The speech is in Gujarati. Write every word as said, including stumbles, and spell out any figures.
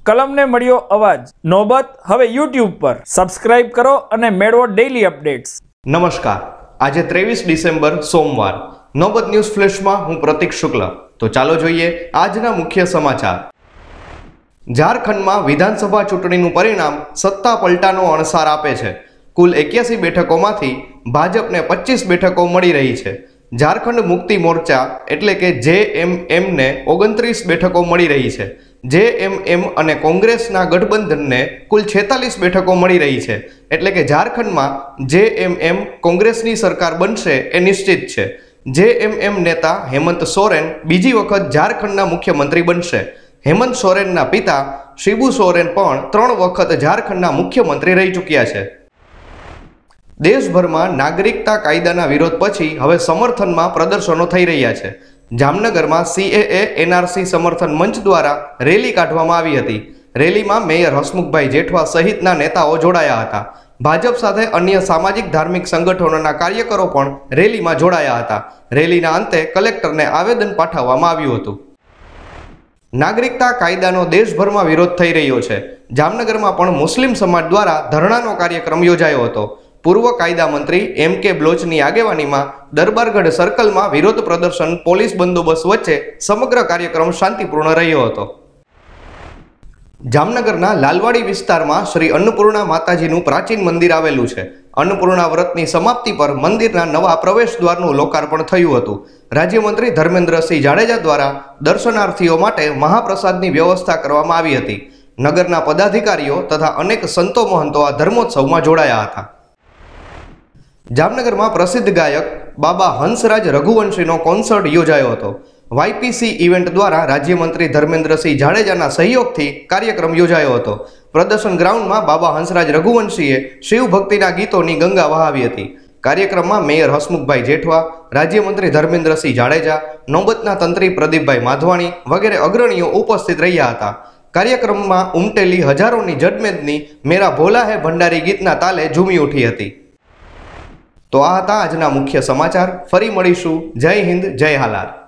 કલમને મળ્યો અવાજ નોબત હવે યુટ્યુબ પર સબસ્ક્રાઇબ કરો અને મેળવો ડેઇલી અપડેટ્સ। નમસ્કાર, આજે ત્રેવીસ ડિસેમ્બર સોમવાર નોબત ન્યૂઝ ફ્લેશમાં હું પ્રતીક શુક્લ। તો ચાલો જોઈએ આજના મુખ્ય સમાચાર। ઝારખંડમાં વિધાનસભા ચૂંટણીનું પરિણામ સત્તા પલટાનો અણસાર આપે છે। કુલ એક્યાસી બેઠકોમાંથી ભાજપને પચીસ બેઠકો મળી રહી છે। ઝારખંડ મુક્તિ મોરચા એટલે કે જે એમ એમ ને ઓગણત્રીસ બેઠકો મળી રહી છે। જે એમ એમ અને કોંગ્રેસના ગઠબંધનને કુલ છેતાલીસ બેઠકો મળી રહી છે। એટલે કે ઝારખંડમાં જે એમ એમ કોંગ્રેસની સરકાર બનશે એ નિશ્ચિત છે। જે એમ એમ નેતા હેમંત સોરેન બીજી વખત ઝારખંડના મુખ્યમંત્રી બનશે। હેમંત સોરેનના પિતા શિબુ સોરેન પણ ત્રણ વખત ઝારખંડના મુખ્યમંત્રી રહી ચૂક્યા છે। દેશભરમાં નાગરિકતા કાયદાના વિરોધ પછી હવે સમર્થનમાં પ્રદર્શનો થઈ રહ્યા છે। જામનગરમાં સીએએ એનઆરસી સમર્થન મંચ દ્વારા રેલી કાઢવામાં આવી હતી। રેલીમાં મેયર હસમુખભાઈ જેઠવા સહિતના નેતાઓ જોડાયા હતા। ભાજપ સાથે અન્ય સામાજિક ધાર્મિક સંગઠનોના કાર્યકરો પણ રેલીમાં જોડાયા હતા। રેલીના અંતે કલેક્ટરને આવેદન પાઠવવામાં આવ્યું હતું। નાગરિકતા કાયદાનો દેશભરમાં વિરોધ થઈ રહ્યો છે। જામનગરમાં પણ મુસ્લિમ સમાજ દ્વારા ધરણાનો કાર્યક્રમ યોજાયો હતો। પૂર્વ કાયદા મંત્રી એમ કે બ્લોચની આગેવાનીમાં દરબારગઢ સર્કલમાં વિરોધ પ્રદર્શન પોલીસ બંદોબસ્ત વચ્ચે સમગ્ર કાર્યક્રમ શાંતિપૂર્ણ રહ્યો હતો। જામનગરના લાલવાડી વિસ્તારમાં શ્રી અન્નપૂર્ણા માતાજીનું પ્રાચીન મંદિર આવેલું છે। અન્નપૂર્ણા વ્રતની સમાપ્તિ પર મંદિરના નવા પ્રવેશ દ્વારનું લોકાર્પણ થયું હતું। રાજ્યમંત્રી ધર્મેન્દ્રસિંહ જાડેજા દ્વારા દર્શનાર્થીઓ માટે મહાપ્રસાદની વ્યવસ્થા કરવામાં આવી હતી। નગરના પદાધિકારીઓ તથા અનેક સંતો મહંતો આ ધર્મોત્સવમાં જોડાયા હતા। જામનગરમાં પ્રસિદ્ધ ગાયક બાબા હંસરાજ રઘુવંશીનો કોન્સર્ટ યોજાયો હતો। વાયપીસી ઇવેન્ટ દ્વારા રાજ્યમંત્રી ધર્મેન્દ્રસિંહ જાડેજાના સહયોગથી કાર્યક્રમ યોજાયો હતો। પ્રદર્શન ગ્રાઉન્ડમાં બાબા હંસરાજ રઘુવંશીએ શિવ ભક્તિના ગીતોની ગંગા વહાવી હતી। કાર્યક્રમમાં મેયર હસમુખભાઈ જેઠવા, રાજ્યમંત્રી ધર્મેન્દ્રસિંહ જાડેજા, નોબતના તંત્રી પ્રદીપભાઈ માધવાણી વગેરે અગ્રણીઓ ઉપસ્થિત રહ્યા હતા। કાર્યક્રમમાં ઉમટેલી હજારોની જડમેદની મેરા ભોલા હે ભંડારી ગીતના તાલે ઝૂમી ઉઠી હતી। તો આ હતા આજના મુખ્ય સમાચાર। ફરી મળીશું। જય હિન્દ, જય હાલાર।